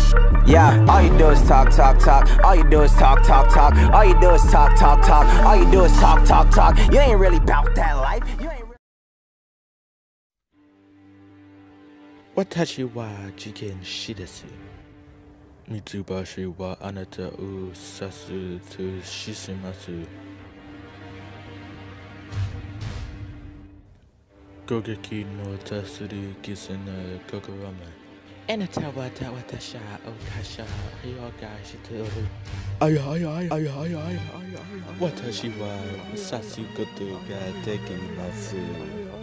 Yeah, all you do is talk, talk, talk. All you do is talk, talk, talk. All you do is talk, talk, talk. All you do is talk, talk, talk. You ain't really about that life. You ain't really... 私は事件師です。三つ橋はあなたを指すとします。攻撃の多する犠牲な心もあなたは私を犯ししておる。あやあやあやあやあやあや私は指すことができます。